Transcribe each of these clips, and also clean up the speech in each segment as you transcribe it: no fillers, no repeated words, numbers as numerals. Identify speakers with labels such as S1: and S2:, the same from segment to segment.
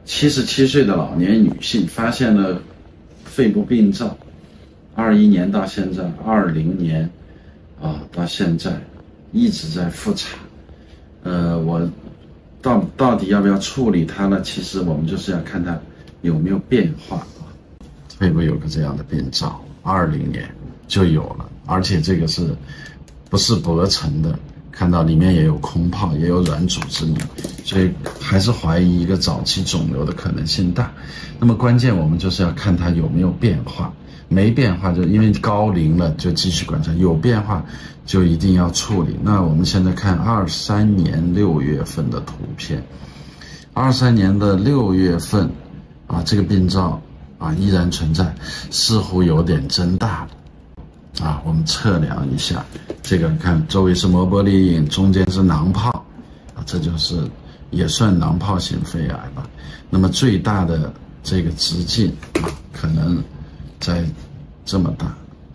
S1: 77岁的老年女性发现了肺部病灶，21年到现在，20年到现在一直在复查。我到底要不要处理它呢？其实我们就是要看它有没有变化啊。肺部有个这样的病灶，20年就有了，而且这个不是薄层的，看到里面也有空泡，也有软组织膜，所以还是怀疑一个早期肿瘤的可能性大。那么关键我们就是要看它有没有变化，没变化就因为高龄了就继续观察，有变化就一定要处理。那我们现在看23年6月份的图片，23年的6月份这个病灶依然存在，似乎有点增大了。我们测量一下，这个看周围是膜玻璃影，中间是囊泡，这就是也算囊泡型肺癌吧。那么最大的这个直径可能在这么大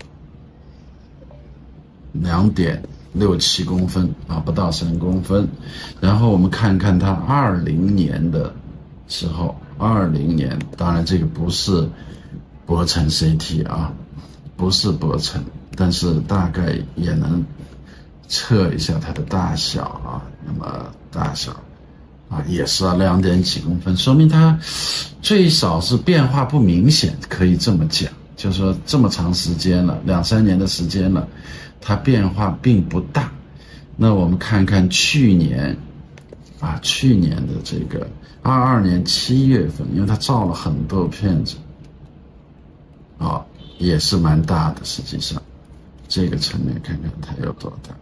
S1: ，2.67公分不到3公分。然后我们看看它20年的时候，20年，当然这个不是薄层 CT 不是薄层，但是大概也能测一下它的大小那么大小也是2点几公分，说明它最少是变化不明显，可以这么讲，就是说这么长时间了，2、3年的时间了，它变化并不大。那我们看看去年的这个22年7月份，因为它照了很多片子也是蛮大的，实际上这个层面看看它有多大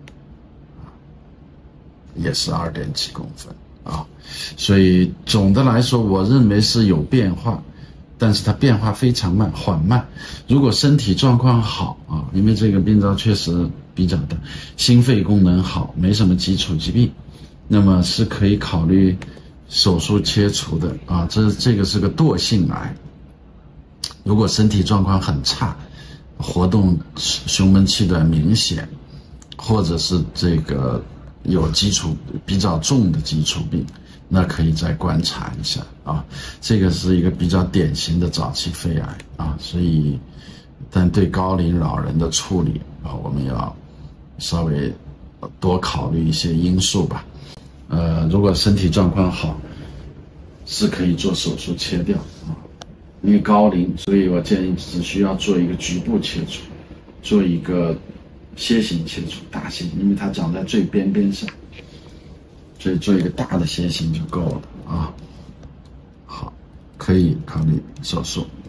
S1: 也是2点几公分所以总的来说我认为是有变化，但是它变化非常缓慢。如果身体状况好因为这个病灶确实比较大，心肺功能好，没什么基础疾病，那么是可以考虑手术切除的这个是个惰性癌。如果身体状况很差，活动胸闷气短明显，或者是这个有比较重的基础病，那可以再观察一下这个是一个比较典型的早期肺癌所以但对高龄老人的处理我们要稍微多考虑一些因素吧。如果身体状况好，是可以做手术切掉因为高龄，所以我建议只需要做一个局部切除，做一个楔形切除，大楔形，因为它长在最边上，所以做一个大的楔形就够了好，可以考虑手术。